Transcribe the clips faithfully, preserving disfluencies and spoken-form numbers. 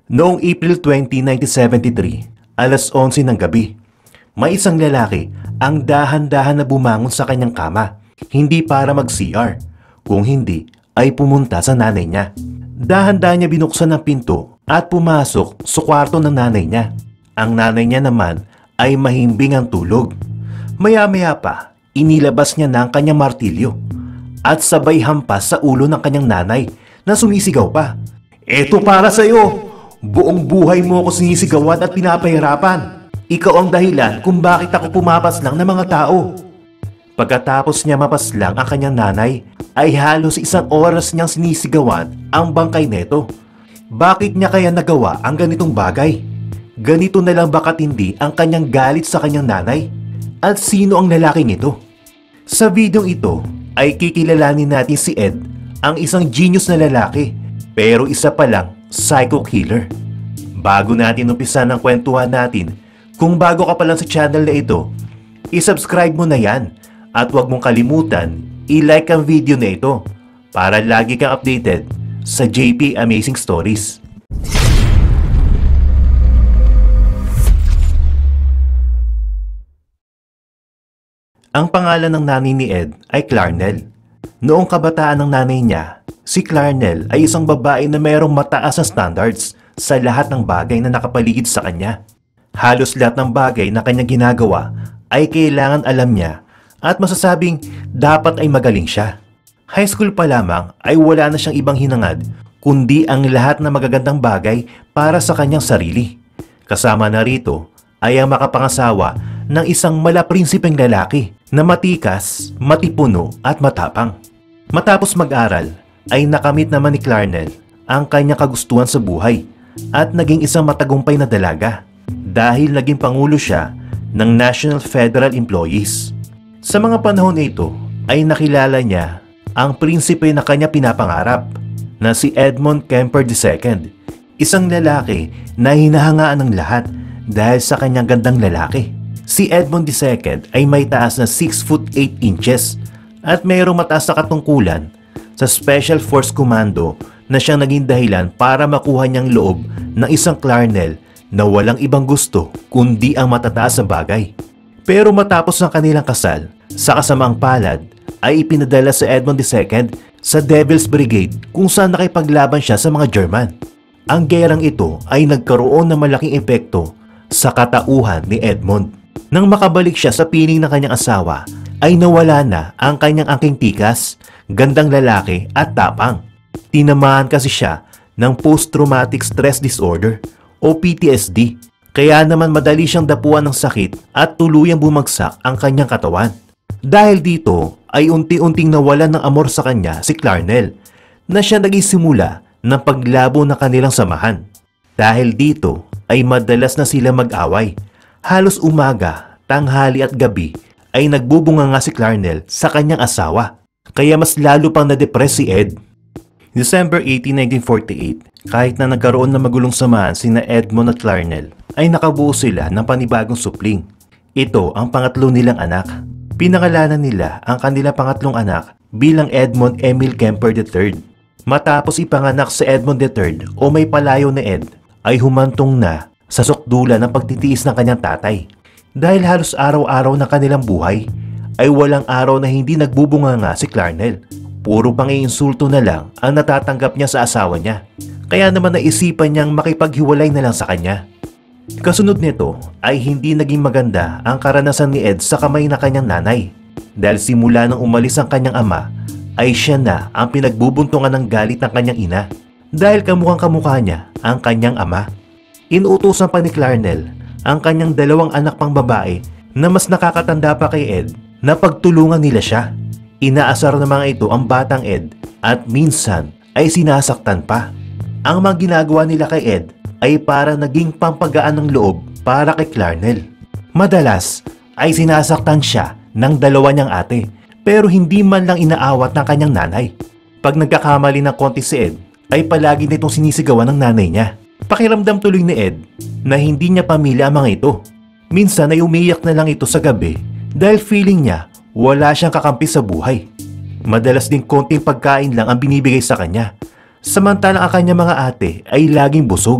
Noong April twentieth, nineteen seventy-three, alas onse ng gabi, may isang lalaki ang dahan-dahan na bumangon sa kanyang kama, hindi para mag-C R, kung hindi ay pumunta sa nanay niya. Dahan-dahan niya binuksan ang pinto at pumasok sa kwarto ng nanay niya. Ang nanay niya naman ay mahimbing ang tulog. Maya-maya pa, inilabas niya na ang kanyang martilyo at sabay hampas sa ulo ng kanyang nanay na sumisigaw pa. "Eto para sa iyo! Buong buhay mo ako sinisigawan at pinapahirapan. Ikaw ang dahilan kung bakit ako pumapas lang ng mga tao." Pagkatapos niya mapaslang ang kanyang nanay, ay halos isang oras niyang sinisigawan ang bangkay neto. Bakit niya kaya nagawa ang ganitong bagay? Ganito na lang ba katindi ang kanyang galit sa kanyang nanay? At sino ang lalaking ito? Sa videong ito ay kikilalanin natin si Ed, ang isang genius na lalaki, pero isa pa lang psycho killer. Bago natin umpisa ng kwentuhan natin, kung bago ka pa lang sa channel na ito, isubscribe mo na yan at huwag mong kalimutan i-like ang video na ito para lagi kang updated sa J P Amazing Stories. Ang pangalan ng nanay ni Ed ay Clarnell. Noong kabataan ng nanay niya, si Clarnell ay isang babae na mayroong mataas na standards sa lahat ng bagay na nakapaligid sa kanya. Halos lahat ng bagay na kanyang ginagawa ay kailangan alam niya at masasabing dapat ay magaling siya. High school pa lamang ay wala na siyang ibang hinangad kundi ang lahat na magagandang bagay para sa kanyang sarili. Kasama na rito ay ang makapangasawa ng isang malaprinsipeng lalaki na matikas, matipuno at matapang. Matapos mag-aral ay nakamit naman ni Clarnell ang kanyang kagustuhan sa buhay at naging isang matagumpay na dalaga dahil naging pangulo siya ng National Federal Employees. Sa mga panahon na ito ay nakilala niya ang prinsipe na kanya pinapangarap na si Edmund Kemper the Second, isang lalaki na hinahangaan ng lahat dahil sa kanyang gandang lalaki. Si Edmund the Second ay may taas na six foot eight inches at mayroong mataas na katungkulan sa Special Force Commando na siyang naging dahilan para makuha niyang loob ng isang Clarnell na walang ibang gusto kundi ang matataas na bagay. Pero matapos ng kanilang kasal, sa kasamaang palad ay ipinadala sa Edmund the Second sa Devil's Brigade kung saan nakipaglaban siya sa mga German. Ang gerang ito ay nagkaroon ng malaking epekto sa katauhan ni Edmund. Nang makabalik siya sa piling ng kanyang asawa, ay nawala na ang kanyang angking tikas, gandang lalaki at tapang. Tinamaan kasi siya ng Post-Traumatic Stress Disorder o P T S D. Kaya naman madali siyang dapuan ng sakit at tuluyang bumagsak ang kanyang katawan. Dahil dito ay unti-unting nawalan ng amor sa kanya si Clarnell na siya naging simula ng paglabo ng kanilang samahan. Dahil dito ay madalas na sila mag-away. Halos umaga, tanghali at gabi ay nagbubunga nga si Clarnell sa kanyang asawa. Kaya mas lalo pang na-depress si Ed. December eighteenth, nineteen forty-eight, kahit na nagkaroon ng magulong samahan sina Edmund at Clarnell, ay nakabuo sila ng panibagong supling. Ito ang pangatlo nilang anak. Pinangalanan nila ang kanilang pangatlong anak bilang Edmund Emil Kemper the Third. Matapos ipanganak sa Edmund the Third o may palayo na Ed, ay humantong na sa sukdulan ng pagtitiis ng kanyang tatay. Dahil halos araw-araw ng kanilang buhay, ay walang araw na hindi nagbubunga nga si Clarnell. Puro pangiinsulto na lang ang natatanggap niya sa asawa niya. Kaya naman naisipan niyang makipaghiwalay na lang sa kanya. Kasunod nito ay hindi naging maganda ang karanasan ni Ed sa kamay na kanyang nanay. Dahil simula nang umalis ang kanyang ama, ay siya na ang pinagbubuntungan ng galit ng kanyang ina. Dahil kamukhang kamukha niya ang kanyang ama. Inuutosan pa ni Clarnell ang kanyang dalawang anak pang babae na mas nakakatanda pa kay Ed na pagtulungan nila siya. Inaasar na mga ito ang batang Ed at minsan ay sinasaktan pa. Ang mga ginagawa nila kay Ed ay para naging pampagaan ng loob para kay Clarnell. Madalas ay sinasaktan siya ng dalawa niyang ate pero hindi man lang inaawat ng kanyang nanay. Pag nagkakamali ng konti si Ed ay palagi nitong sinisigawan ng nanay niya. Pakiramdam tuloy ni Ed na hindi niya pamilya ang mga ito. Minsan ay umiyak na lang ito sa gabi dahil feeling niya wala siyang kakampi sa buhay. Madalas din konting pagkain lang ang binibigay sa kanya. Samantalang ang kanyang mga ate ay laging busog.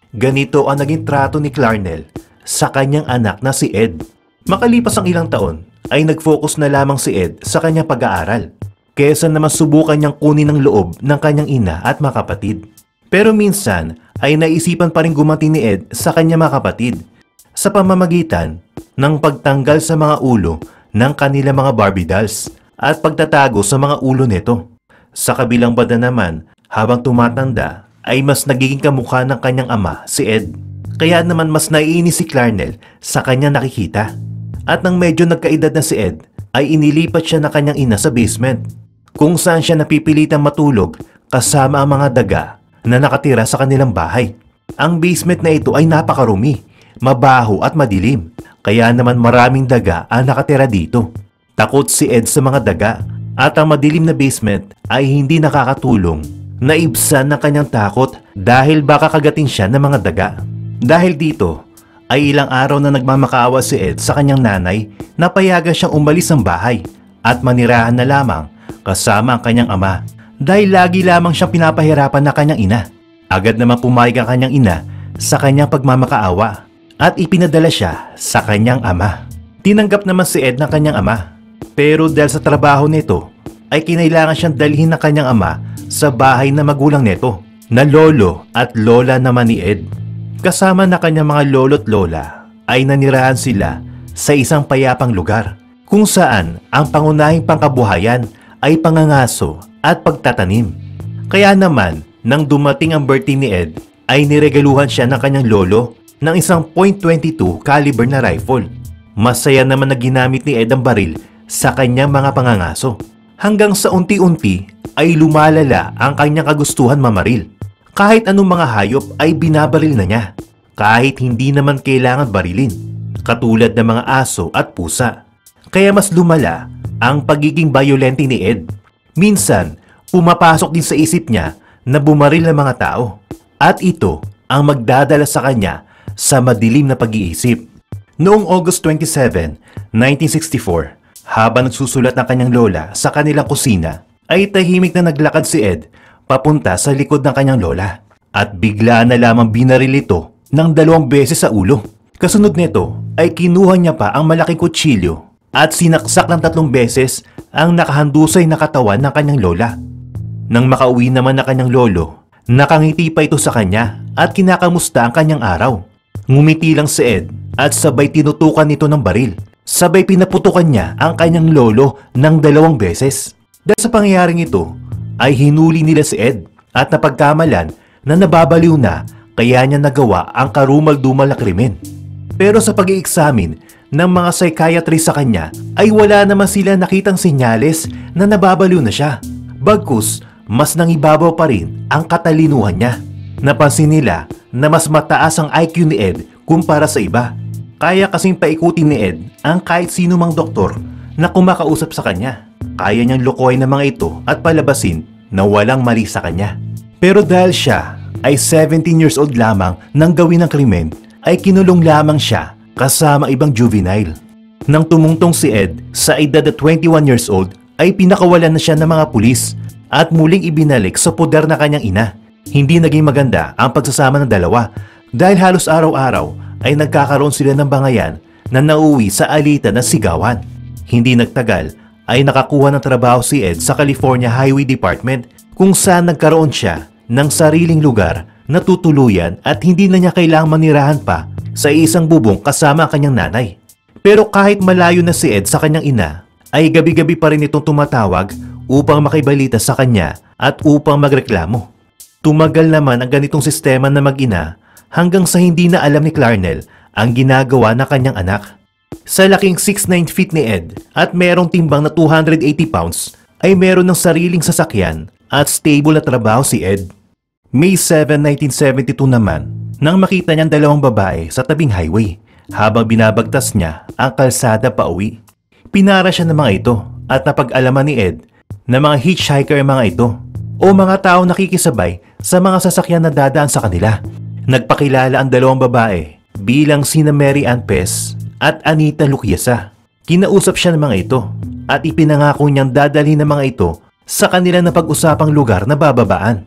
Ganito ang naging trato ni Clarnell sa kanyang anak na si Ed. Makalipas ang ilang taon ay nag-focus na lamang si Ed sa kanyang pag-aaral kesa naman subukan niyang kunin ang loob ng kanyang ina at mga kapatid. Pero minsan ay naisipan pa rin gumanti ni Ed sa kanyang mga kapatid sa pamamagitan ng pagtanggal sa mga ulo ng kanilang mga Barbie dolls at pagtatago sa mga ulo nito. Sa kabilang banda naman, habang tumatanda ay mas nagiging kamukha ng kanyang ama si Ed. Kaya naman mas naiinis si Clarnell sa kanyang nakikita. At nang medyo nagkaedad na si Ed, ay inilipat siya ng kanyang ina sa basement, kung saan siya napipilitang matulog kasama ang mga daga na nakatira sa kanilang bahay. Ang basement na ito ay napakarumi, mabaho at madilim, kaya naman maraming daga ang nakatira dito. Takot si Ed sa mga daga at ang madilim na basement ay hindi nakakatulong na ibsan ng kanyang takot dahil baka kagatin siya ng mga daga. Dahil dito ay ilang araw na nagmamakaawa si Ed sa kanyang nanay na payagan siyang umalis ng bahay at manirahan na lamang kasama ang kanyang ama dahil lagi lamang siyang pinapahirapan na kanyang ina. Agad naman pumayag ang kanyang ina sa kanyang pagmamakaawa at ipinadala siya sa kanyang ama. Tinanggap naman si Ed ng kanyang ama, pero dahil sa trabaho nito ay kinailangan siyang dalhin ng kanyang ama sa bahay na magulang nito na lolo at lola naman ni Ed. Kasama na kanyang mga lolo't lola ay nanirahan sila sa isang payapang lugar kung saan ang pangunahing pangkabuhayan ay pangangaso at pagtatanim. Kaya naman nang dumating ang birthday ni Ed ay niregaluhan siya ng kanyang lolo ng isang point two two caliber na rifle. Masaya naman na ginamit ni Ed ang baril sa kanyang mga pangangaso hanggang sa unti-unti ay lumalala ang kanyang kagustuhan mamaril. Kahit anong mga hayop ay binabaril na niya, kahit hindi naman kailangan barilin, katulad ng mga aso at pusa. Kaya mas lumala ang pagiging violente ni Ed. Minsan, pumapasok din sa isip niya na bumaril ng mga tao, at ito ang magdadala sa kanya sa madilim na pag-iisip. Noong August twenty-seventh, nineteen sixty-four, habang nagsusulat ng kanyang lola sa kanilang kusina, ay tahimik na naglakad si Ed papunta sa likod ng kanyang lola at bigla na lamang binaril ito ng dalawang beses sa ulo. Kasunod nito ay kinuha niya pa ang malaking kutsilyo at sinaksak ng tatlong beses ang nakahandusay na katawan ng kanyang lola. Nang makauwi naman na kanyang lolo, nakangiti pa ito sa kanya at kinakamusta ang kanyang araw. Ngumiti lang si Ed at sabay tinutukan nito ng baril. Sabay pinaputukan niya ang kanyang lolo ng dalawang beses. Dahil sa pangyayaring ito, ay hinuli nila si Ed at napagkamalan na nababaliw na kaya niya nagawa ang karumal-dumal na krimen. Pero sa pag-i-examine ng mga psychiatrist sa kanya ay wala naman sila nakitang senyales na nababaliw na siya. Bagkus, mas nangibabaw pa rin ang katalinuhan niya. Napansin nila na mas mataas ang I Q ni Ed kumpara sa iba. Kaya kasing paikutin ni Ed ang kahit sino mang doktor na kumakausap sa kanya. Kaya niyang lokohin ng mga ito at palabasin na walang mali sa kanya. Pero dahil siya ay seventeen years old lamang nang gawin ang krimen, ay kinulong lamang siya kasama ibang juvenile. Nang tumungtong si Ed sa edad na twenty-one years old, ay pinakawalan na siya ng mga pulis at muling ibinalik sa poder na kanyang ina. Hindi naging maganda ang pagsasama ng dalawa dahil halos araw-araw ay nagkakaroon sila ng bangayan na nauwi sa alitan na sigawan. Hindi nagtagal ay nakakuha ng trabaho si Ed sa California Highway Department kung saan nagkaroon siya ng sariling lugar na tutuluyan at hindi na niya kailangang manirahan pa sa isang bubong kasama ang kanyang nanay. Pero kahit malayo na si Ed sa kanyang ina, ay gabi-gabi pa rin itong tumatawag upang makibalita sa kanya at upang magreklamo. Tumagal naman ang ganitong sistema na mag-ina hanggang sa hindi na alam ni Clarnell ang ginagawa ng kanyang anak. Sa laking six nine feet ni Ed at merong timbang na two hundred eighty pounds ay meron ng sariling sasakyan at stable na trabaho si Ed. May seventh, nineteen seventy-two naman nang makita niyang dalawang babae sa tabing highway habang binabagtas niya ang kalsada pa uwi. Pinara siya ng mga ito at napag-alaman ni Ed na mga hitchhiker ang mga ito o mga tao nakikisabay sa mga sasakyan na dadaan sa kanila. Nagpakilala ang dalawang babae bilang sina Mary Ann Pes at Anita Luquiasa. Kinausap siya ng mga ito at ipinangako niyang dadalhin ng mga ito sa kanila na pag-usapang lugar na bababaan.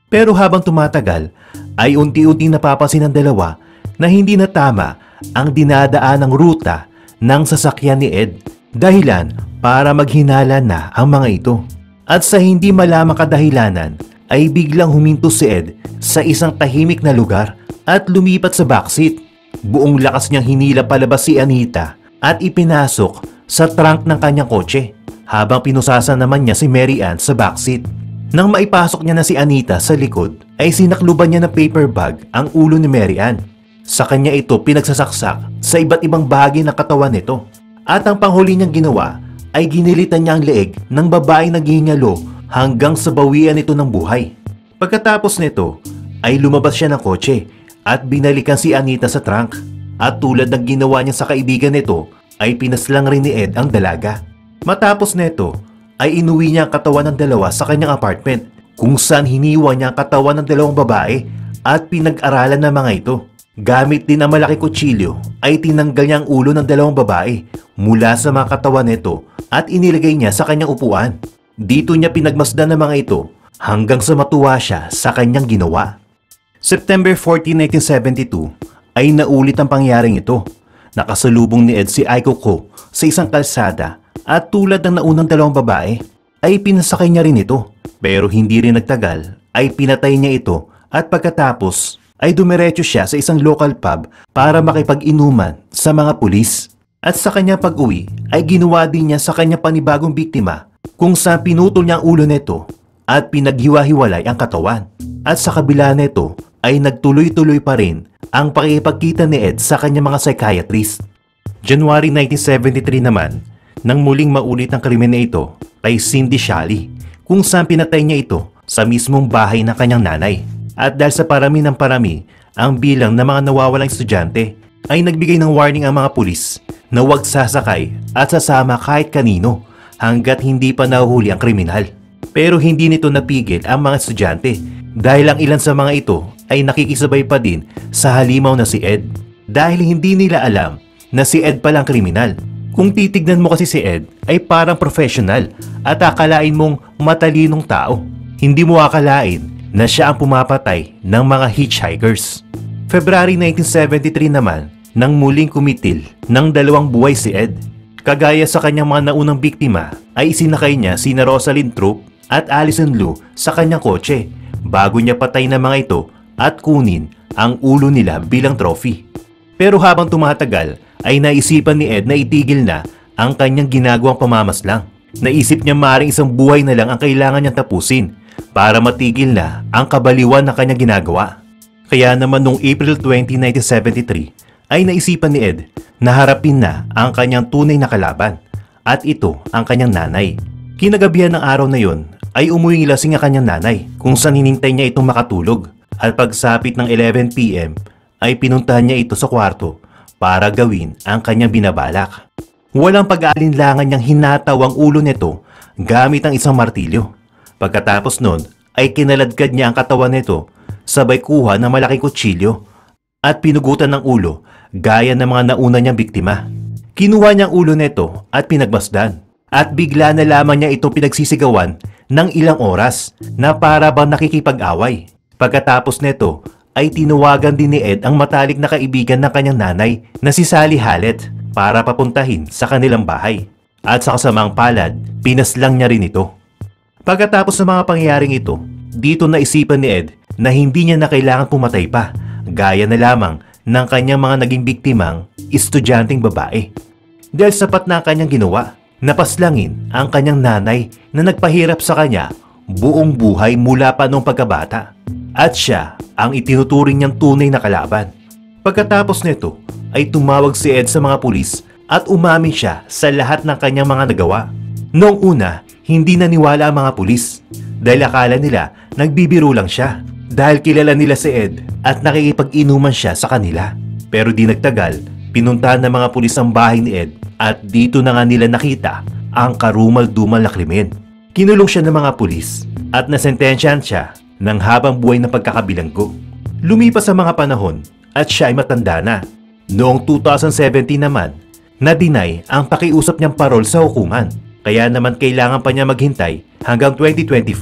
Pero habang tumatagal ay unti-unti napapansin ng dalawa na hindi na tama ang dinadaan ng ruta ng sasakyan ni Ed. Dahilan para maghinala na ang mga ito. At sa hindi malamang kadahilanan ay biglang huminto si Ed sa isang tahimik na lugar at lumipat sa backseat. Buong lakas niyang hinila palabas si Anita at ipinasok sa trunk ng kanyang kotse habang pinusasan naman niya si Mary Ann sa backseat. Nang maipasok niya na si Anita sa likod ay sinakluban niya ng paper bag ang ulo ni Mary Ann. Sa kanya ito pinagsasaksak sa iba't ibang bahagi ng katawan nito. At ang panghuli niyang ginawa ay ginilitan niya ang leeg ng babaeng naghihingalo hanggang sa bawian ito ng buhay. Pagkatapos nito ay lumabas siya ng kotse at binalikan si Anita sa trunk. At tulad ng ginawa niya sa kaibigan nito ay pinaslang rin ni Ed ang dalaga. Matapos nito ay inuwi niya ang katawan ng dalawa sa kanyang apartment kung saan hiniwa niya ang katawan ng dalawang babae at pinag-aralan ng mga ito. Gamit din ang malaki kutsilyo ay tinanggal niya ang ulo ng dalawang babae mula sa mga katawan nito at inilagay niya sa kanyang upuan. Dito niya pinagmasdan ng mga ito hanggang sa matuwa siya sa kanyang ginawa. September fourteenth, nineteen seventy-two ay naulit ang pangyaring ito. Nakasalubong ni Ed si Aiko Ko sa isang kalsada at tulad ng naunang dalawang babae ay pinasakay niya rin ito. Pero hindi rin nagtagal ay pinatay niya ito at pagkatapos ay dumiretso siya sa isang local pub para makipag-inuman sa mga pulis. At sa kanyang pag-uwi ay ginawa din niya sa kanyang panibagong biktima kung saan pinutol niya ang ulo nito at pinaghiwa-hiwalay ang katawan. At sa kabila nito ay nagtuloy-tuloy pa rin ang pakikipagkita ni Ed sa kanyang mga psychiatrist. January nineteen seventy-three naman, nang muling maulit ang krimen na ito kay Cindy Shally kung saan pinatay niya ito sa mismong bahay ng kanyang nanay. At dahil sa parami ng parami ang bilang ng mga nawawalang estudyante ay nagbigay ng warning ang mga pulis na huwag sasakay at sasama kahit kanino hanggat hindi pa nahuhuli ang kriminal. Pero hindi nito napigil ang mga estudyante dahil ang ilan sa mga ito ay nakikisabay pa din sa halimaw na si Ed dahil hindi nila alam na si Ed palang kriminal. Kung titignan mo kasi si Ed ay parang professional at akalain mong matalinong tao. Hindi mo akalain na siya ang pumapatay ng mga hitchhikers. February nineteen seventy-three naman nang muling kumitil ng dalawang buhay si Ed. Kagaya sa kanyang mga naunang biktima ay isinakay niya sina Rosalind Troop at Allison Lu sa kanyang kotse bago niya patay ng mga ito at kunin ang ulo nila bilang trophy. Pero habang tumatagal ay naisipan ni Ed na itigil na ang kanyang ginagawang pamamaslang. Naisip niya maaaring isang buhay na lang ang kailangan niyang tapusin para matigil na ang kabaliwan na kanyang ginagawa. Kaya naman noong April twentieth, nineteen seventy-three ay naisipan ni Ed na harapin na ang kanyang tunay na kalaban at ito ang kanyang nanay. Kinagabihan ng araw na yon ay umuwing lasing ang kanyang nanay kung saan hinintay niya itong makatulog at pagsapit ng eleven p m ay pinuntahan niya ito sa kwarto para gawin ang kanyang binabalak. Walang pag-aalinlangan niyang hinataw ang ulo nito gamit ang isang martilyo. Pagkatapos nun ay kinaladkad niya ang katawan nito sabay kuha ng malaking kutsilyo at pinugutan ng ulo gaya ng mga nauna niyang biktima. Kinuha niya ang ulo nito at pinagmasdan at bigla na lamang niya itong pinagsisigawan ng ilang oras na para bang nakikipag-away. Pagkatapos nito ay tinawagan din ni Ed ang matalik na kaibigan ng kanyang nanay na si Sally Hallett para papuntahin sa kanilang bahay. At sa kasamang palad, pinaslang niya rin ito. Pagkatapos ng mga pangyayaring ito, dito naisipan ni Ed na hindi niya na kailangan pumatay pa, gaya na lamang ng kanyang mga naging biktimang estudyanteng babae. Dahil sapat na ang kanyang ginawa, napaslangin ang kanyang nanay na nagpahirap sa kanya buong buhay mula pa noong pagkabata. At siya ang itinuturing niyang tunay na kalaban. Pagkatapos nito ay tumawag si Ed sa mga pulis at umamin siya sa lahat ng kanyang mga nagawa. Noong una, hindi naniwala ang mga pulis dahil akala nila nagbibiro lang siya dahil kilala nila si Ed at nakikipag-inuman siya sa kanila. Pero di nagtagal, pinuntahan ng mga pulis ang bahay ni Ed at dito na nga nila nakita ang karumal-dumal na krimen. Kinulong siya ng mga pulis at nasentensyahan siya ng habang buhay na pagkakabilanggo. Lumipas ang mga panahon at siya ay matanda na. Noong two thousand seventeen naman, na-deny ang pakiusap niyang parol sa hukuman. Kaya naman kailangan pa niya maghintay hanggang twenty twenty-four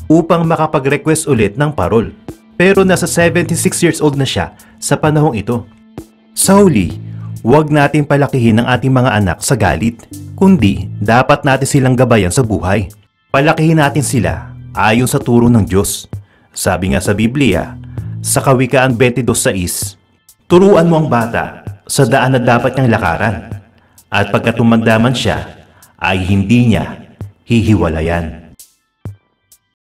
upang makapag-request ulit ng parol. Pero nasa seventy-six years old na siya sa panahong ito. Sa huli, huwag natin palakihin ang ating mga anak sa galit, kundi dapat natin silang gabayan sa buhay. Palakihin natin sila ayon sa turo ng Diyos. Sabi nga sa Biblia, sa Kawikaan twenty-two six, turuan mo ang bata sa daan na dapat niyang lakaran, at pagka tumanda man siya, ay hindi niya hihiwalayan.